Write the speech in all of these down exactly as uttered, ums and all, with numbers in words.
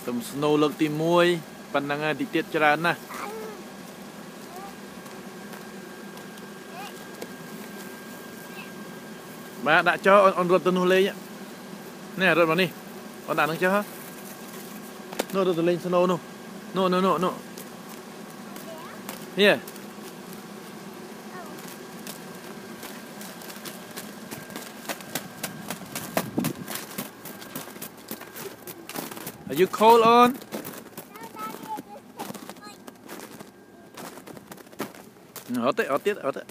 tầm snow lực tìm muôi phần năng đi tiết cho nè mà đã cho on on rột tân lên nhá nè rột vào đi on đã nó cho hả no rột lên snow no no no no no here are you cold on ở tới ở tiết ở tới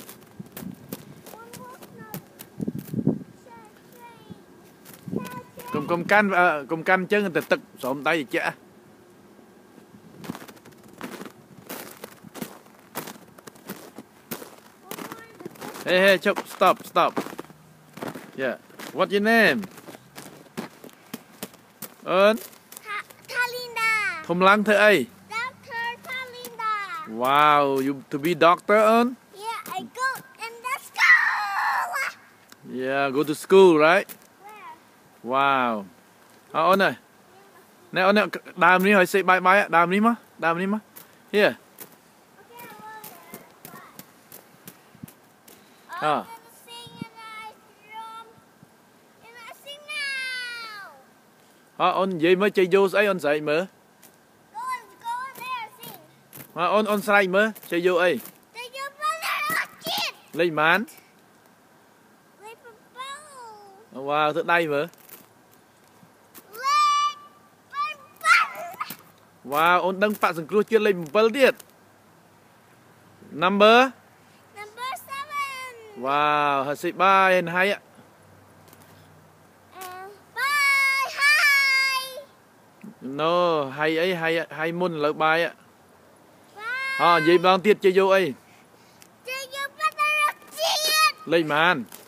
cùng cùng căn cùng căn chân từ tực xổm tay gì chả hey hey chúc stop stop yeah what's your name ơn thùng lăng thưa ấy wow you to be doctor ơn yeah I go in the school yeah go to school right wow à, ơn này nè ơn này đàm đi hỏi xe bay bay đàm đi má đàm đi má here à à ơn gì mới chơi vô ấy ơn dậy mở à ơn ơn sai mở chơi vô ấy lấy mán wow thức đây mở wow ôn đăng phạt sừng cua chưa lên một bớt điện number number seven wow hả sĩ ba and hai ạ bye hi no hai ấy hai hai môn là bài ạ à gì đang tiết chơi vô ấy chơi vô bắt đầu chiên lên màn